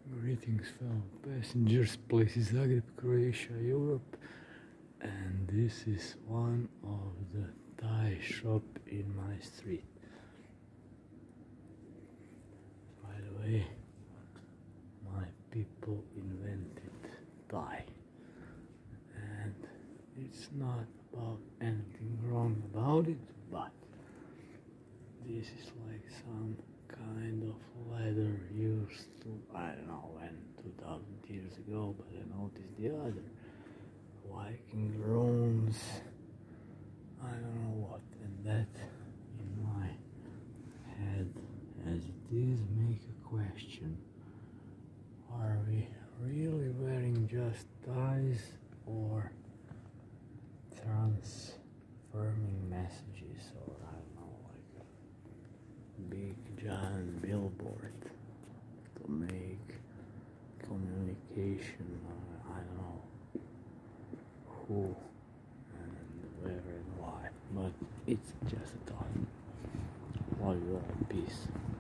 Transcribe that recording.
Greetings fellow passengers, places Zagreb, Croatia, Europe, and this is one of the Thai shop in my street. By the way, my people invented Thai, and it's not about anything wrong about it, but this is like some kind of leather used to, I don't know when, 2000 years ago, but I noticed the other Viking runes, I don't know what, and that in my head as it is make a question: are we really wearing just ties or transforming messages, or I don't know, like a big giant billboard to make communication, I don't know who and where and why, but it's just a thought. Love you all, peace.